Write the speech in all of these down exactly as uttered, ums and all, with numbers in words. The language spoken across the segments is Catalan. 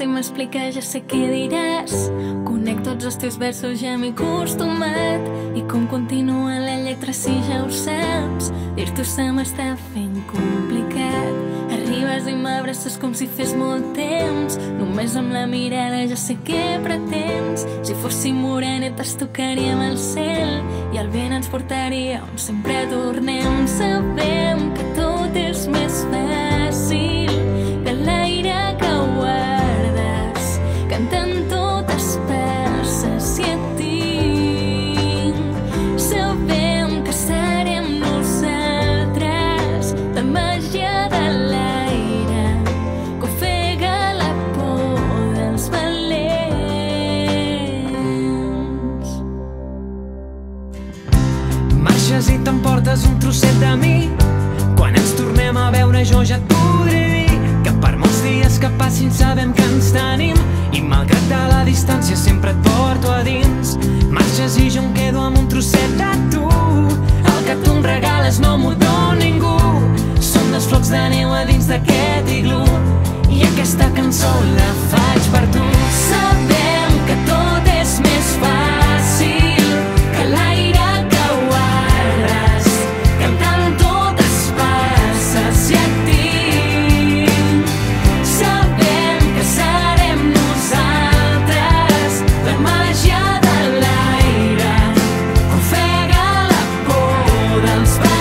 si m'expliques ja sé què diràs. Conec tots els teus versos, ja m'he acostumat. I com continua la lletra si ja ho saps. Dir-t'ho se m'està fent complicat. Arribes i m'abraces com si fes molt temps. Només amb la mirada ja sé què pretens. Si fóssim morenetes tocaríem el cel i el vent ens portaria on sempre tornem. Sabem que tot és més fàcil que l'aire que guardes, cantant totes passes i et tinc. Sabem que serem nosaltres, la màgia de l'aire que ofega la por dels valents. Marxes i t'emportes un trosset de mi. Quan ens tornem a veure jo ja et podré dir que per molts dies que passin sabem que ens tenim i malgrat de la distància sempre et porto a dins. Marxes i jo em quedo amb un trosset de tu. El que tu em regales no m'ho dona ningú. Som dos flocs de neu a dins d'aquest iglú i aquesta cançó la faig per tu. Sabem que tot és més fàcil que l'aire que guardes, cantant totes passes i et tinc. Sabem que serem nosaltres, la màgia de l'aire que ofega la por dels valents.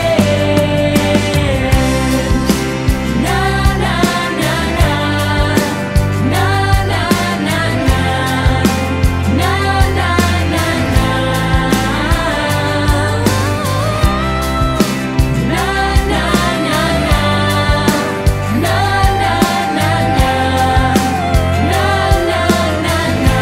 Na, na, na, na, na, na, na, na, na, na, na, na. Na, na, na, na, na, na, na, na,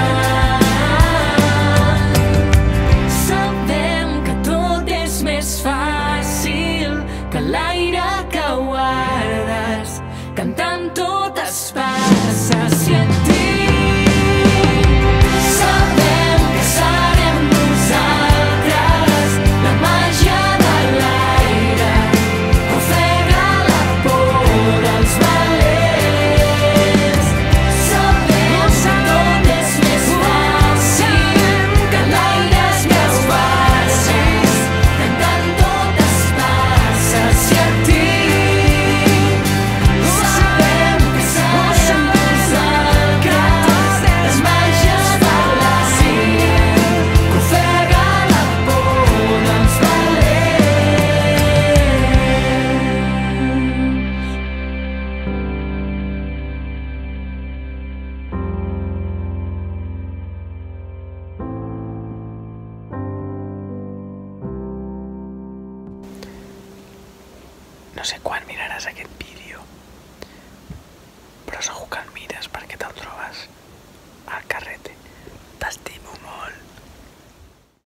na, na. Sabem que tot és més fàcil que l'aire que guardes, cantant totes passes i et tinc. Sabem que serem nosaltres, la màgia de l'aire que ofega la por dels valents. Sabem que tot és més fàcil que l'aire que guardes, cantant totes passes i et tinc. Sabem que serem nosaltres, les màgies de l'aire que ofega la por dels valents. No sé quan miraràs aquest vídeo.